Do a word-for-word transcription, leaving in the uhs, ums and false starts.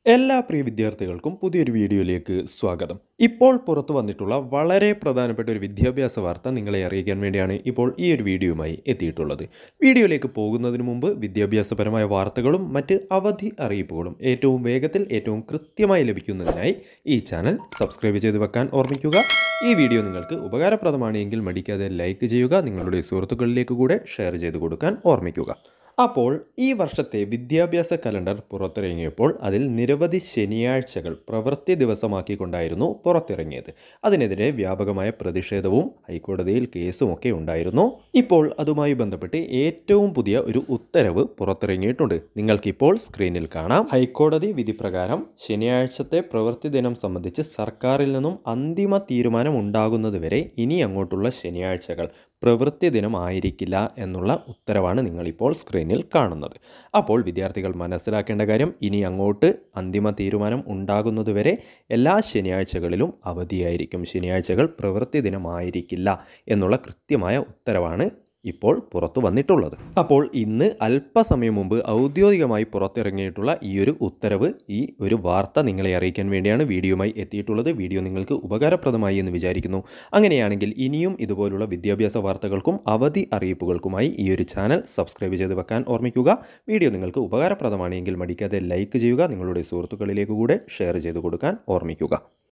എല്ലാ പ്രിയ വിദ്യാർത്ഥികൾക്കും പുതിയൊരു വീഡിയോയിലേക്ക് സ്വാഗതം. ഇപ്പോൾ പുറത്തു വന്നിട്ടുള്ള വളരെ പ്രധാനപ്പെട്ട ഒരു വിദ്യാഭ്യാസ വാർത്ത നിങ്ങളെ അറിയിക്കാൻ വേണ്ടിയാണ് ഇപ്പോൾ ഈ ഒരു വീഡിയോയുമായി എത്തിയിട്ടുള്ളത്. വീഡിയോയിലേക്ക് പോകുന്നതിന് മുമ്പ് വിദ്യാഭ്യാസപരമായ വാർത്തകളും മറ്റ് അവധി അറിയിപ്പുകളും ഏറ്റവും വേഗത്തിൽ ഏറ്റവും കൃത്യമായി ലഭിക്കുന്നതിനായി ഈ ചാനൽ സബ്സ്ക്രൈബ് ചെയ്ത് വെക്കാൻ ഓർമ്മിക്കുക. ഈ വീഡിയോ നിങ്ങൾക്ക് ഉപകാരപ്രദമാണ് എങ്കിൽ മടിക്കാതെ ലൈക്ക് ചെയ്യുക, നിങ്ങളുടെ സുഹൃത്തുക്കളിലേക്ക് കൂടെ ഷെയർ ചെയ്ത് കൊടുക്കാൻ ഓർമ്മിക്കുക. അപ്പോൾ ഈ വർഷത്തെ വിദ്യാഭ്യാസ കലണ്ടർ പുറത്തിറങ്ങിയപ്പോൾ അതിൽ നിരവധി ശനിയാഴ്ചകൾ പ്രവൃത്തി ദിവസമാക്കിക്കൊണ്ടായിരുന്നു പുറത്തിറങ്ങിയത്. അതിനെതിരെ വ്യാപകമായ പ്രതിഷേധവും ഹൈക്കോടതിയിൽ കേസുമൊക്കെ ഉണ്ടായിരുന്നു. ഇപ്പോൾ അതുമായി ബന്ധപ്പെട്ട് ഏറ്റവും പുതിയ ഒരു ഉത്തരവ് പുറത്തിറങ്ങിയിട്ടുണ്ട്. നിങ്ങൾക്കിപ്പോൾ സ്ക്രീനിൽ കാണാം. ഹൈക്കോടതി വിധി പ്രകാരം ശനിയാഴ്ചത്തെ പ്രവൃത്തി ദിനം സംബന്ധിച്ച് സർക്കാരിൽ നിന്നും അന്തിമ തീരുമാനം ഉണ്ടാകുന്നതുവരെ ഇനി അങ്ങോട്ടുള്ള ശനിയാഴ്ചകൾ പ്രവൃത്തി ദിനം ആയിരിക്കില്ല എന്നുള്ള ഉത്തരവാണ് നിങ്ങളിപ്പോൾ സ്ക്രീനിൽ കാണുന്നത്. അപ്പോൾ വിദ്യാർത്ഥികൾ മനസ്സിലാക്കേണ്ട കാര്യം, ഇനി അങ്ങോട്ട് അന്തിമ തീരുമാനം ഉണ്ടാകുന്നതുവരെ എല്ലാ ശനിയാഴ്ചകളിലും അവധിയായിരിക്കും. ശനിയാഴ്ചകൾ പ്രവൃത്തി ദിനമായിരിക്കില്ല എന്നുള്ള കൃത്യമായ ഉത്തരവാണ് ഇപ്പോൾ പുറത്തു വന്നിട്ടുള്ളത്. അപ്പോൾ ഇന്ന് അല്പസമയം മുമ്പ് ഔദ്യോഗികമായി പുറത്തിറങ്ങിയിട്ടുള്ള ഈ ഒരു ഉത്തരവ്, ഈ ഒരു വാർത്ത നിങ്ങളെ അറിയിക്കാൻ വേണ്ടിയാണ് വീഡിയോയുമായി എത്തിയിട്ടുള്ളത്. വീഡിയോ നിങ്ങൾക്ക് ഉപകാരപ്രദമായി എന്ന് വിചാരിക്കുന്നു. അങ്ങനെയാണെങ്കിൽ ഇനിയും ഇതുപോലുള്ള വിദ്യാഭ്യാസ വാർത്തകൾക്കും അവധി അറിയിപ്പുകൾക്കുമായി ഈ ഒരു ചാനൽ സബ്സ്ക്രൈബ് ചെയ്ത് വെക്കാൻ ഓർമ്മിക്കുക. വീഡിയോ നിങ്ങൾക്ക് ഉപകാരപ്രദമാണെങ്കിൽ മടിക്കാതെ ലൈക്ക് ചെയ്യുക, നിങ്ങളുടെ സുഹൃത്തുക്കളിലേക്ക് കൂടെ ഷെയർ ചെയ്ത് കൊടുക്കാൻ ഓർമ്മിക്കുക.